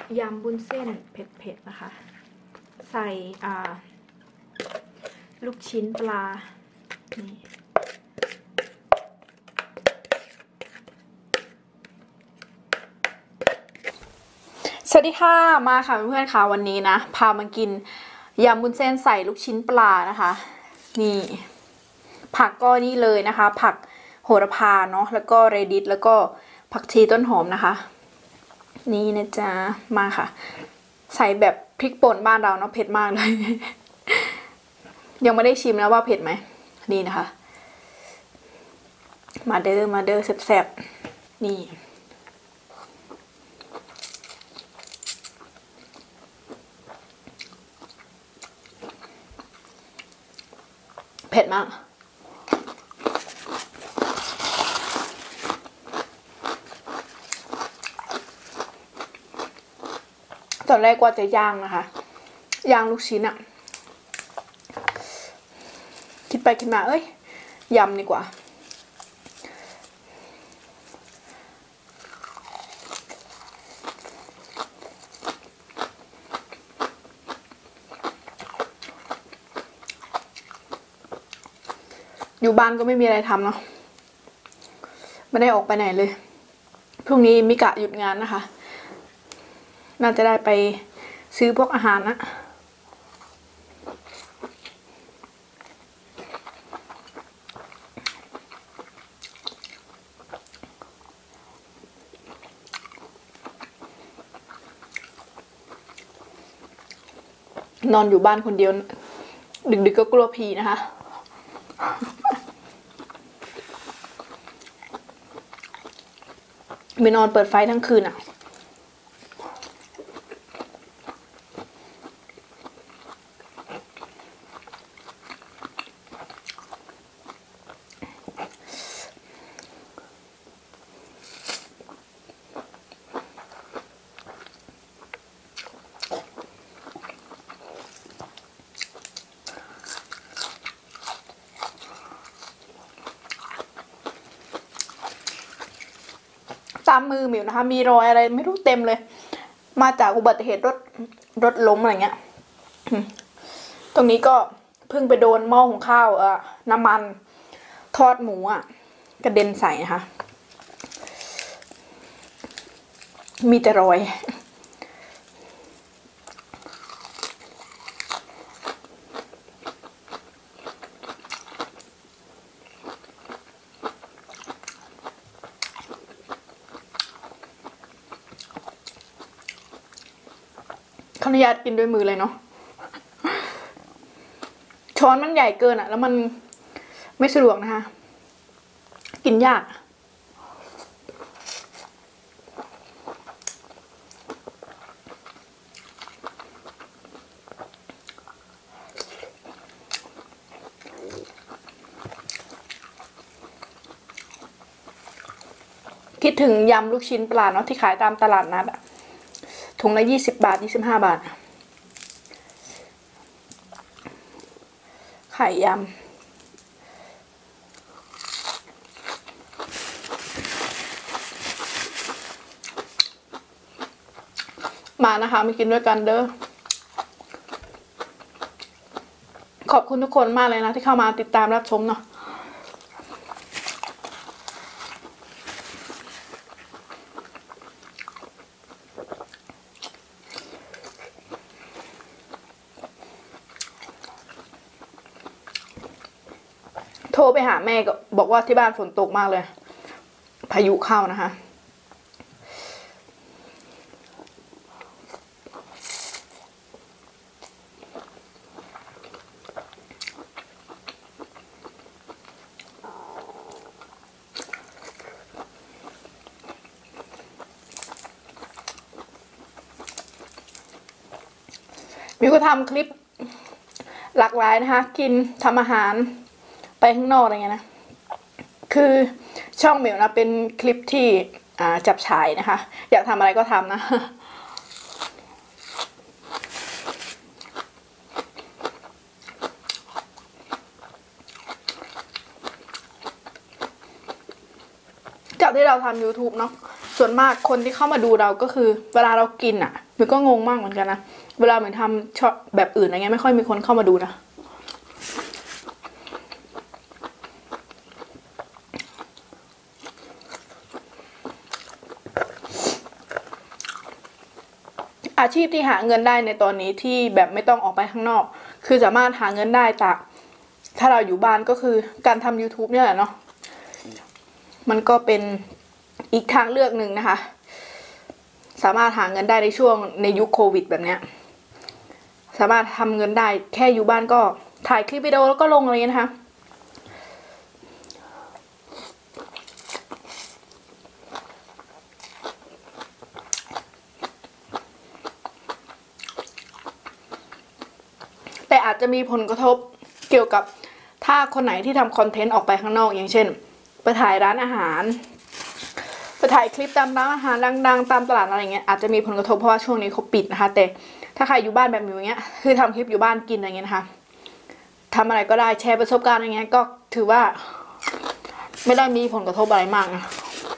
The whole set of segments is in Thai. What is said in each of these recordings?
ยำบุ้นเส้นเผ็ดๆนะคะใส่ลูกชิ้นปลานี่สวัสดีค่ะมาค่ะเพื่อนๆค่ะวันนี้นะพามากินยำบุ้นเส้นใส่ลูกชิ้นปลานะคะนี่ผักก็นี่เลยนะคะผักโหระพาเนาะแล้วก็เรดิชแล้วก็ผักชีต้นหอมนะคะนี่นะจ๊ะมาค่ะใส่แบบพริกป่นบ้านเราเนาะเผ็ดมากเลย ยังไม่ได้ชิมนะว่าเผ็ดไหมนี่นะคะมาเด้อแซ่บๆนี่เผ็ดมากตอนแรกว่าจะย่างนะคะย่างลูกชิ้นอะคิดไปคิดมาเอ้ยยำดีกว่าอยู่บ้านก็ไม่มีอะไรทำเนาะไม่ได้ออกไปไหนเลยพรุ่งนี้มิกะหยุดงานนะคะน่าจะได้ไปซื้อพวกอาหารนะนอนอยู่บ้านคนเดียวดึกๆก็กลัวผีนะคะไม่นอนเปิดไฟทั้งคืนอ่ะตามมือหมิวนะคะมีรอยอะไรไม่รู้เต็มเลยมาจากอุบัติเหตุรถล้มอะไรเงี้ยตรงนี้ก็เพิ่งไปโดนหม้อหุงข้าวน้ำมันทอดหมูกระเด็นใส่นะคะมีแต่รอยขออนุญาตกินด้วยมือเลยเนาะช้อนมันใหญ่เกินแล้วมันไม่สะดวกนะคะกินยากคิดถึงยำลูกชิ้นปลาเนาะที่ขายตามตลาดนัดถุงละ20 บาท25 บาทไข่ยำมานะคะมากินด้วยกันเด้อขอบคุณทุกคนมากเลยนะที่เข้ามาติดตามรับชมเนาะโทรไปหาแม่ก็บอกว่าที่บ้านฝนตกมากเลยพายุเข้านะคะมิวก็ทำคลิปหลากหลายนะคะกินทำอาหารไปข้างนอกอะไรเงี้ยนะคือช่องมิวนะเป็นคลิปที่จับฉายนะคะอยากทำอะไรก็ทำนะจากที่เราทำ YouTube เนาะส่วนมากคนที่เข้ามาดูเราก็คือเวลาเรากินมันก็งงมากเหมือนกันนะเวลาเหมือนทำช็อตแบบอื่นอะไรเงี้ยไม่ค่อยมีคนเข้ามาดูนะอาชีพที่หาเงินได้ในตอนนี้ที่แบบไม่ต้องออกไปข้างนอกคือสามารถหาเงินได้แต่ถ้าเราอยู่บ้านก็คือการทำ YouTube เนี่ยแหละเนาะมันก็เป็นอีกทางเลือกหนึ่งนะคะสามารถหาเงินได้ในช่วงในยุคโควิดแบบเนี้ยสามารถทำเงินได้แค่อยู่บ้านก็ถ่ายคลิปวิดีโอแล้วก็ลงอะไรเงี้ยนะคะแต่อาจจะมีผลกระทบเกี่ยวกับถ้าคนไหนที่ทำคอนเทนต์ออกไปข้างนอกอย่างเช่นไปถ่ายร้านอาหารไปถ่ายคลิปตามร้านอาหารดังๆตามตลาดอะไรเงี้ยอาจจะมีผลกระทบเพราะว่าช่วงนี้เขาปิดนะคะแต่ถ้าใครอยู่บ้านแบบอย่างเงี้ยคือทำคลิปอยู่บ้านกินอะไรเงี้ยนะคะทำอะไรก็ได้แชร์ประสบการณ์อะไรเงี้ยก็ถือว่าไม่ได้มีผลกระทบอะไรมากนะ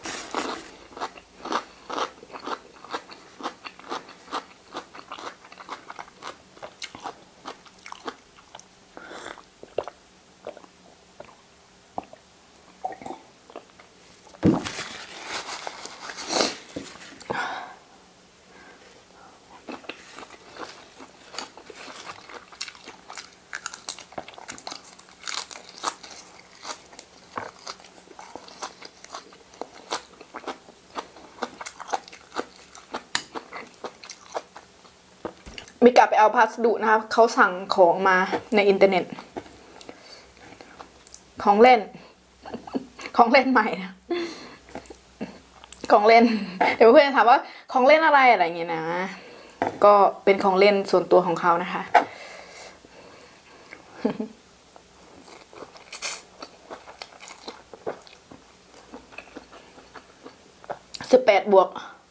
มีกลับไปเอาพัสดุนะคะเขาสั่งของมาในอินเทอร์เน็ตของเล่นของเล่นใหม่นะของเล่นเดี๋ยวเพื่อนถามว่าของเล่นอะไรอะไรอย่างเงี้ยนะก็เป็นของเล่นส่วนตัวของเขานะคะ18 บวก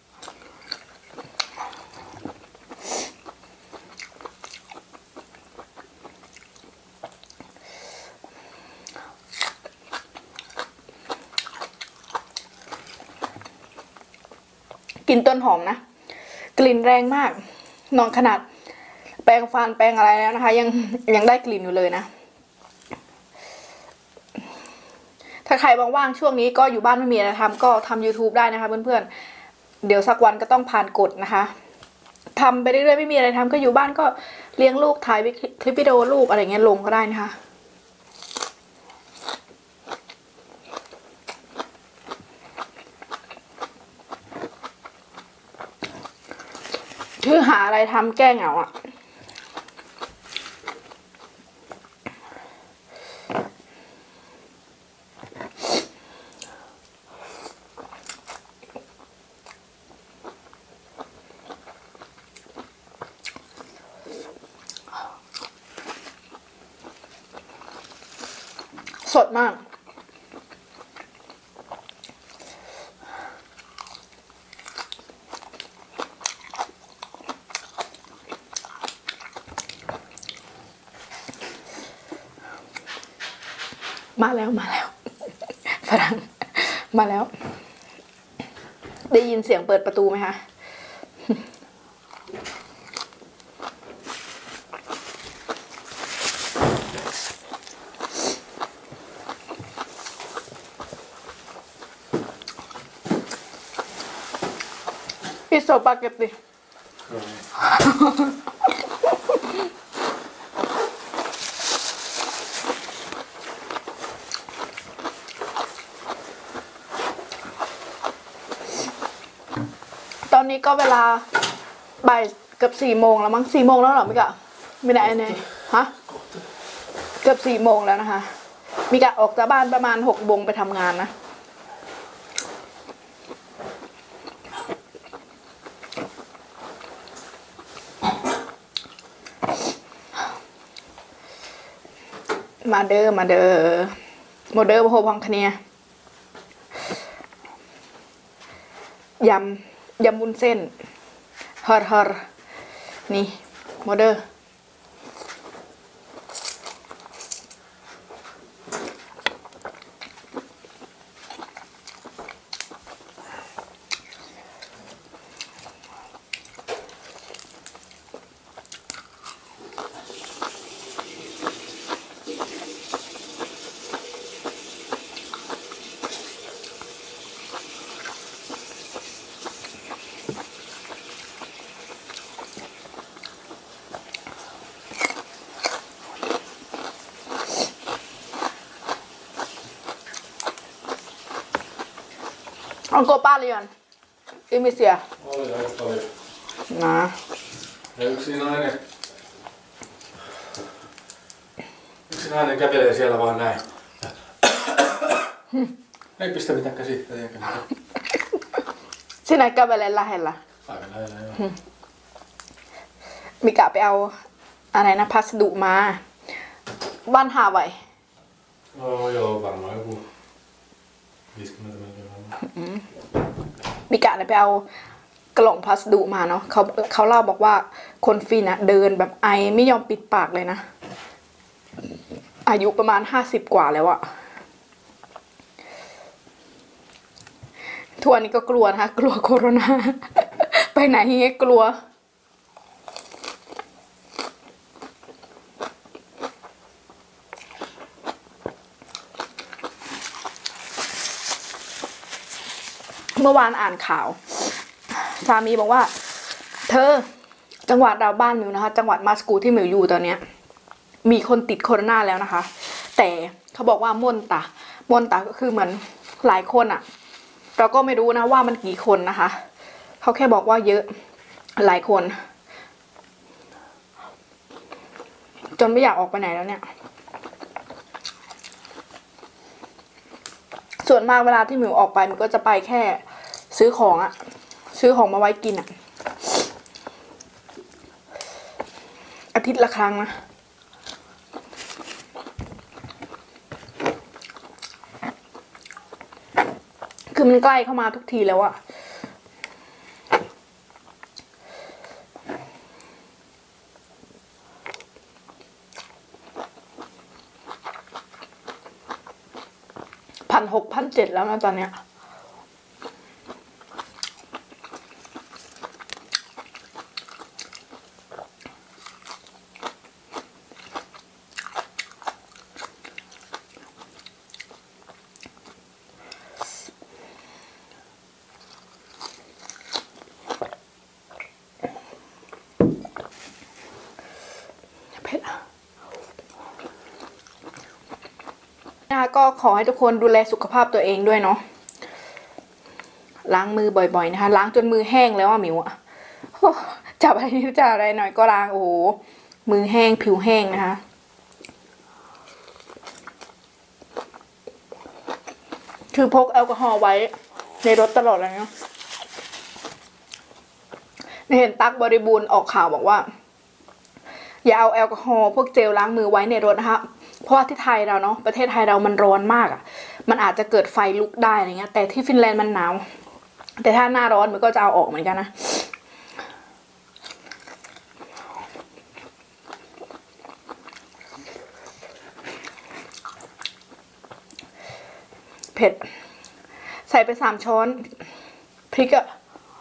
กลิ่นต้นหอมนะกลิ่นแรงมากนอนขนาดแปรงฟันแปรงอะไรแล้วนะคะยังได้กลิ่นอยู่เลยนะถ้าใครว่างๆช่วงนี้ก็อยู่บ้านไม่มีอะไรทำก็ทำ YouTube ได้นะคะเพื่อนๆเดี๋ยวสักวันก็ต้องผ่านกฎนะคะทำไปเรื่อยๆไม่มีอะไรทำก็อยู่บ้านก็เลี้ยงลูกถ่ายคลิปวิดีโอลูกอะไรเงี้ยลงก็ได้นะคะคือหาอะไรทำแก้เหงาอ่ะสดมากมาแล้วฝรั่งมาแล้วได้ยินเสียงเปิดประตูไหมคะพิซซ่าปาเกตติตอนนี้ก็เวลาบ่ายเกือบ4 โมงแล้วมั้ง4 โมงแล้วเหรอมิกะไม่ได้เนี่ยฮะเกือบ4 โมงแล้วนะคะมิกะออกจากบ้านประมาณ6 โมงไปทำงานนะมาเด้อโมเดอร์โฮพังคะเนียยำวุ้นเส้นฮอร์นี่โมเดอร์ Onko paljon ihmisiä? Oli aika paljon. Nah. Ja yksi nainen kävelee siellä vaan näin. Ei pistä mitään käsittää eikä mitään. Sinä kävelee lähellä. Aika lähellä joo. Mikäไปเอาอะไรนะพัสดุมาvanhaa vai No joo, varmaan joku 50 metriä. มิกะเนี่ยไปเอากล่องพัสดุมาเนาะเขาเล่าบอกว่าคนฟินอะเดินแบบไอไม่ยอมปิดปากเลยนะอายุประมาณ50 กว่าแล้วอะทุกวันนี้ก็กลัวนะคะกลัวโควิด ไปไหนกลัวเมื่อวานอ่านข่าวสามีบอกว่าเธอจังหวัดเราบ้านมิวนะคะจังหวัดมาสกูที่มิวอยู่ตอนเนี้ยมีคนติดโควิดแล้วนะคะแต่เขาบอกว่าม่วนตาก็คือเหมือนหลายคนอะเราก็ไม่รู้นะว่ามันกี่คนนะคะเขาแค่บอกว่าเยอะหลายคนจนไม่อยากออกไปไหนแล้วเนี่ยส่วนมากเวลาที่มิวออกไปมิวก็จะไปแค่ซื้อของมาไว้กินอาทิตย์ละครั้งนะคือมันใกล้เข้ามาทุกทีแล้วอะ1,600 1,700แล้วนะตอนเนี้ยก็ขอให้ทุกคนดูแลสุขภาพตัวเองด้วยเนาะล้างมือบ่อยๆนะคะล้างจนมือแห้งแล้วอะหมิวอะจับอะไรนิดจับอะไรหน่อยก็ล้างโอ้โหมือแห้งผิวแห้งนะคะคือพกแอลกอฮอล์ไว้ในรถตลอดเลยเนาะเห็นตั๊กบริบูรณ์ออกข่าวบอกว่าอย่าเอาแอลกอฮอล์พวกเจลล้างมือไว้ในรถนะคะเพราะว่าที่ไทยเราเนาะประเทศไทยเรามันร้อนมากอ่ะมันอาจจะเกิดไฟลุกได้อะไรเงี้ยแต่ที่ฟินแลนด์มันหนาวแต่ถ้าหน้าร้อนมันก็จะเอาออกเหมือนกันนะเผ็ดใส่ไป3 ช้อนพริกอะ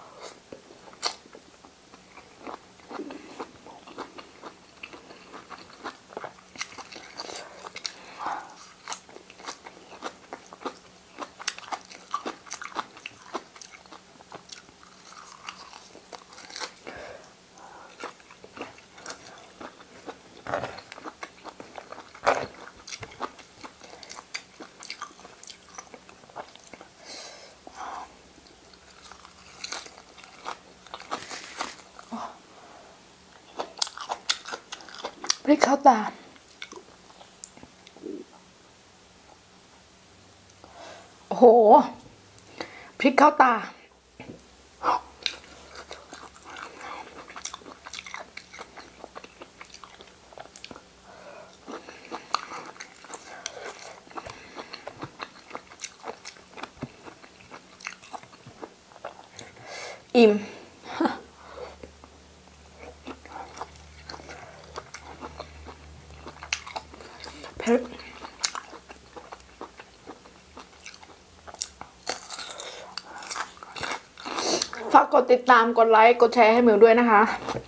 พริกเข้าตาโอ้โหพริกเข้าตาอิ่มเผ็ดฝากกดติดตามกดไลค์กดแชร์ให้มิวด้วยนะคะ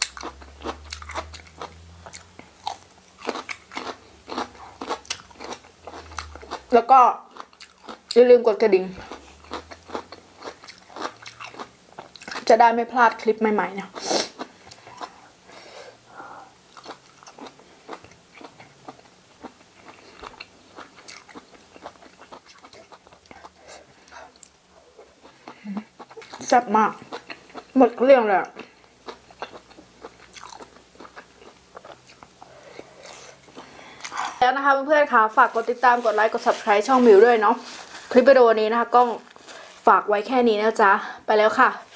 แล้วก็อย่าลืมกดกระดิ่งจะได้ไม่พลาดคลิปใหม่ๆเนี่ยแซ่บมากหมดเกลี้ยงเลยแล้วนะคะเพื่อนๆค่ะฝากกดติดตามกดไลค์กด subscribe ช่องมิวด้วยเนาะคลิปวิดีโอนี้นะคะก็ฝากไว้แค่นี้นะจ๊ะไปแล้วค่ะ